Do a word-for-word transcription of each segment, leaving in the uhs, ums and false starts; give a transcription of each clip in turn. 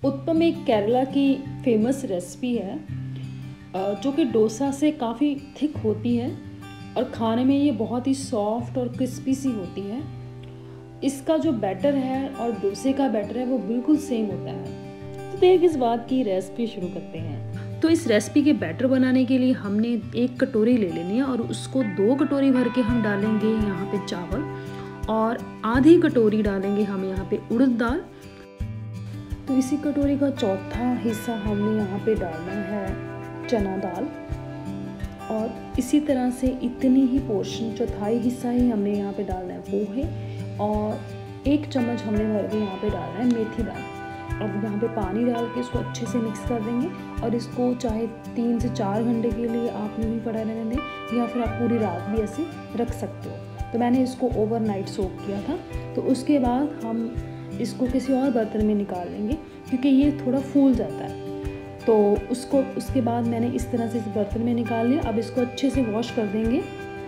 उत्पम एक केरला की famous recipe है जो कि डोसा से काफ़ी थिक होती है और खाने में ये बहुत ही सॉफ्ट और क्रिस्पी सी होती है। इसका जो बैटर है और डोसे का बैटर है वो बिल्कुल सेम होता है। तो देख इस बात की रेसिपी शुरू करते हैं। तो इस रेसिपी के बैटर बनाने के लिए हमने एक कटोरी ले लेनी है और उसको दो कटोरी भर के हम डालेंगे यहाँ पे चावल और आधी कटोरी डालेंगे हम यहाँ पे उड़द दाल। तो इसी कटोरी का चौथा हिस्सा हमने यहाँ पे डालना है चना दाल और इसी तरह से इतनी ही पोर्शन चौथाई हिस्सा ही हमने यहाँ पे डालना है पोहे और एक चम्मच हमने भर के यहाँ पे डालना है मेथी दाल। अब यहाँ पे पानी डाल के इसको अच्छे से मिक्स कर देंगे और इसको चाहे तीन से चार घंटे के लिए आप यूँ ही पड़ा रहने दें या फिर आप पूरी रात भी ऐसे रख सकते हो। तो मैंने इसको ओवरनाइट सोक किया था। तो उसके बाद हम इसको किसी और बर्तन में निकाल लेंगे क्योंकि ये थोड़ा फूल जाता है। तो उसको उसके बाद मैंने इस तरह से इस बर्तन में निकाल लिया। अब इसको अच्छे से वॉश कर देंगे।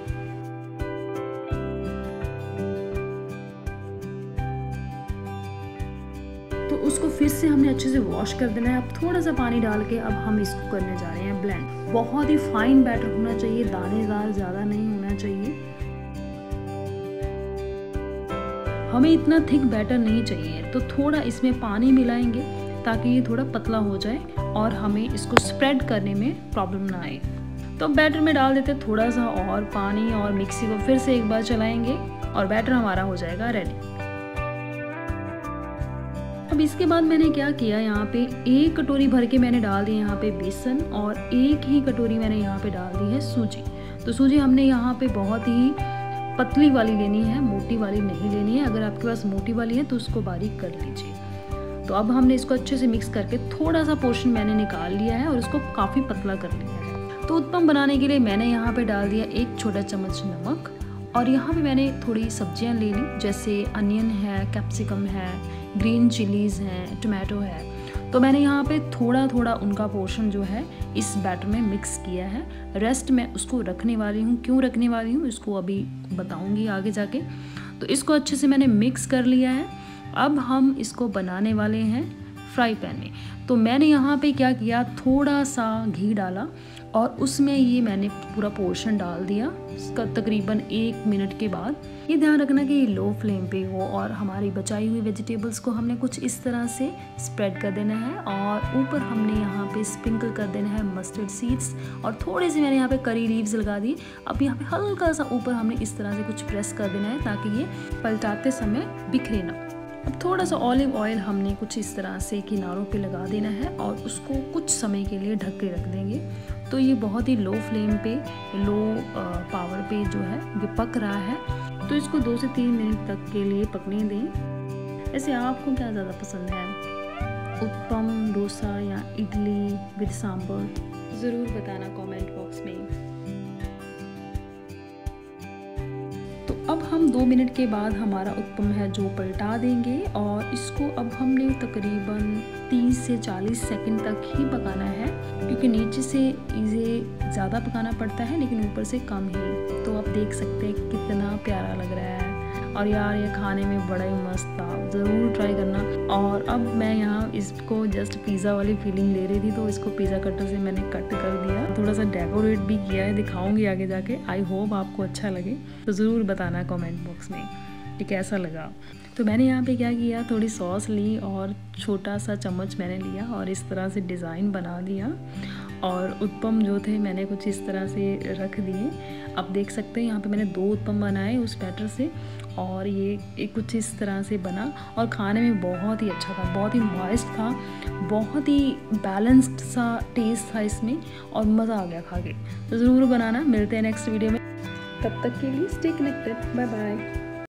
तो उसको फिर से हमने अच्छे से वॉश कर देना है। अब थोड़ा सा पानी डाल के अब हम इसको करने जा रहे हैं ब्लेंड। बहुत ही फाइन बैटर होना चाहिए, दानेदार ज़्यादा नहीं होना चाहिए। हमें इतना थिक बैटर नहीं चाहिए, तो थोड़ा इसमें पानी मिलाएंगे ताकि ये थोड़ा पतला हो जाए और हमें इसको स्प्रेड करने में प्रॉब्लम ना आए। तो बैटर में डाल देते थोड़ा सा और पानी और मिक्सी को फिर से एक बार चलाएंगे और बैटर हमारा हो जाएगा रेडी। अब इसके बाद मैंने क्या किया, यहाँ पे एक कटोरी भर के मैंने डाल दी यहाँ पे बेसन और एक ही कटोरी मैंने यहाँ पे डाल दी है सूजी। तो सूजी हमने यहाँ पे बहुत ही पतली वाली लेनी है, मोटी वाली नहीं लेनी है। अगर आपके पास मोटी वाली है तो उसको बारीक कर लीजिए। तो अब हमने इसको अच्छे से मिक्स करके थोड़ा सा पोर्शन मैंने निकाल लिया है और इसको काफ़ी पतला कर लिया है। तो उत्पम बनाने के लिए मैंने यहाँ पे डाल दिया एक छोटा चम्मच नमक और यहाँ पे मैंने थोड़ी सब्जियाँ ले ली, जैसे अनियन है, कैप्सिकम है, ग्रीन चिलीज़ हैं, टोमेटो है। तो मैंने यहाँ पे थोड़ा थोड़ा उनका पोर्शन जो है इस बैटर में मिक्स किया है। रेस्ट मैं उसको रखने वाली हूँ। क्यों रखने वाली हूँ इसको अभी बताऊँगी आगे जाके। तो इसको अच्छे से मैंने मिक्स कर लिया है। अब हम इसको बनाने वाले हैं फ्राई पैन में। तो मैंने यहाँ पे क्या किया, थोड़ा सा घी डाला और उसमें ये मैंने पूरा पोर्शन डाल दिया। इसका तकरीबन एक मिनट के बाद ये ध्यान रखना कि ये लो फ्लेम पे हो और हमारी बचाई हुई वेजिटेबल्स को हमने कुछ इस तरह से स्प्रेड कर देना है और ऊपर हमने यहाँ पे स्प्रिंकल कर देना है मस्टर्ड सीड्स और थोड़ी सी मैंने यहाँ पे करी लीव्स लगा दी। अब यहाँ पे हल्का सा ऊपर हमने इस तरह से कुछ प्रेस कर देना है ताकि ये पलटाते समय बिखरे ना। अब थोड़ा सा ऑलिव ऑयल हमने कुछ इस तरह से किनारों पे लगा देना है और उसको कुछ समय के लिए ढक के रख देंगे। तो ये बहुत ही लो फ्लेम पे, लो पावर पे जो है ये पक रहा है। तो इसको दो से तीन मिनट तक के लिए पकने दें। ऐसे आपको क्या ज़्यादा पसंद है, उत्पम, डोसा या इडली विद सांभर? ज़रूर बताना कमेंट बॉक्स में। तो अब हम दो मिनट के बाद हमारा उत्पम है जो पलटा देंगे और इसको अब हमने तकरीबन तीस से चालीस सेकंड तक ही पकाना है क्योंकि नीचे से इसे ज़्यादा पकाना पड़ता है लेकिन ऊपर से कम ही। तो आप देख सकते हैं कितना प्यारा लग रहा है और यार ये खाने में बड़ा ही मस्त था, ज़रूर ट्राई करना। और अब मैं यहाँ इसको जस्ट पिज़्ज़ा वाली फीलिंग ले रही थी तो इसको पिज़्ज़ा कटर से मैंने कट कर दिया, थोड़ा सा डेकोरेट भी किया है, दिखाऊंगी आगे जाके। आई होप आपको अच्छा लगे, तो ज़रूर बताना कमेंट बॉक्स में कि कैसा लगा। तो मैंने यहाँ पे क्या किया, थोड़ी सॉस ली और छोटा सा चम्मच मैंने लिया और इस तरह से डिज़ाइन बना दिया और उत्पम जो थे मैंने कुछ इस तरह से रख दिए। आप देख सकते हैं यहाँ पे मैंने दो उत्पम बनाए उस बैटर से और ये एक कुछ इस तरह से बना और खाने में बहुत ही अच्छा था, बहुत ही मॉइस्ट था, बहुत ही बैलेंस्ड सा टेस्ट था इसमें और मज़ा आ गया खा के। तो ज़रूर बनाना। मिलते हैं नेक्स्ट वीडियो में, तब तक के लिए स्टे कनेक्टेड, बाय बाय।